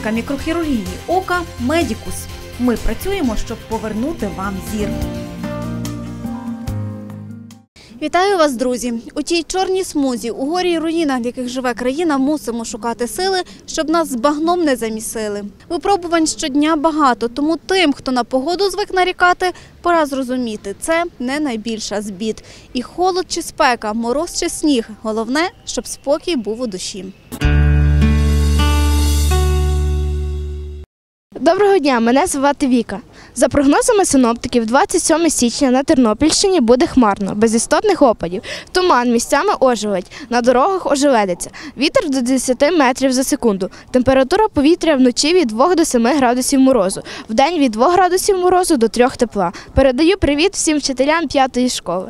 Клініка мікрохірургії ока «Медікус». Ми працюємо, щоб повернути вам зір. Вітаю вас, друзі! У тій чорній смузі, у горі й руїнах, в яких живе країна, мусимо шукати сили, щоб нас з багном не замісили. Випробувань щодня багато, тому тим, хто на погоду звик нарікати, пора зрозуміти – це не найбільша з бід. І холод чи спека, мороз чи сніг – головне, щоб спокій був у душі. Доброго дня, мене звати Віка. За прогнозами синоптиків, 27 січня на Тернопільщині буде хмарно, без істотних опадів. Туман місцями ожеледь, на дорогах ожеледиться. Вітер до 10 метрів за секунду. Температура повітря вночі від 2 до 7 градусів морозу. Вдень від 2 градусів морозу до 3 тепла. Передаю привіт всім вчителям 5-ї школи.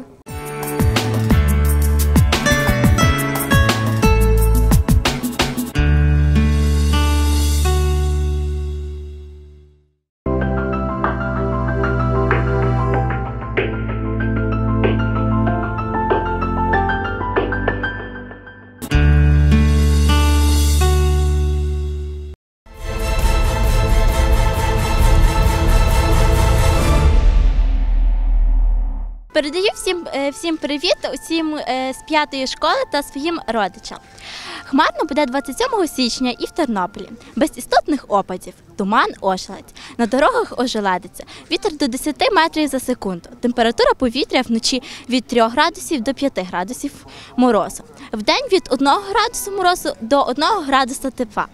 Передаю всім привіт усім з 5-ї школи та своїм родичам. Хмарно буде 27 січня і в Тернополі. Без істотних опадів. Туман ожеледь. На дорогах ожеледиться. Вітер до 10 метрів за секунду. Температура повітря вночі від 3 градусів до 5 градусів морозу. Вдень від 1 градусу морозу до 1 градуса тепла.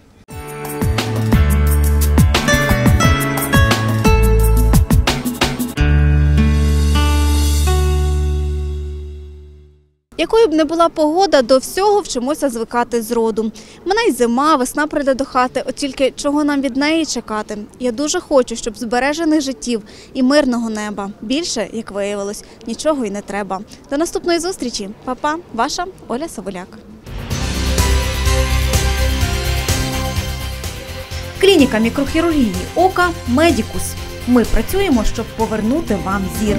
Якою б не була погода, до всього вчимося звикати зроду. Мене й зима, весна прийде до хати, от тільки чого нам від неї чекати? Я дуже хочу, щоб збережених життів і мирного неба. Більше, як виявилось, нічого й не треба. До наступної зустрічі. Па-па, ваша Оля Савуляк. Клініка мікрохірургії ока «Медікус». Ми працюємо, щоб повернути вам зір.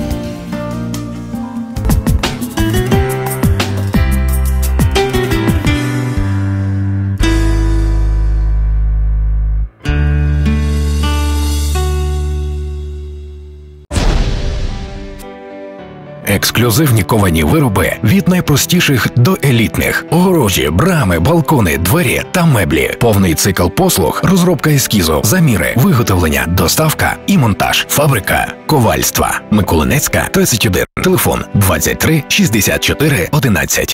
Ексклюзивні ковані вироби від найпростіших до елітних. Огорожі, брами, балкони, двері та меблі. Повний цикл послуг, розробка ескізу, заміри, виготовлення, доставка і монтаж. Фабрика ковальства. Миколинецька, 31. Телефон 23 64 11.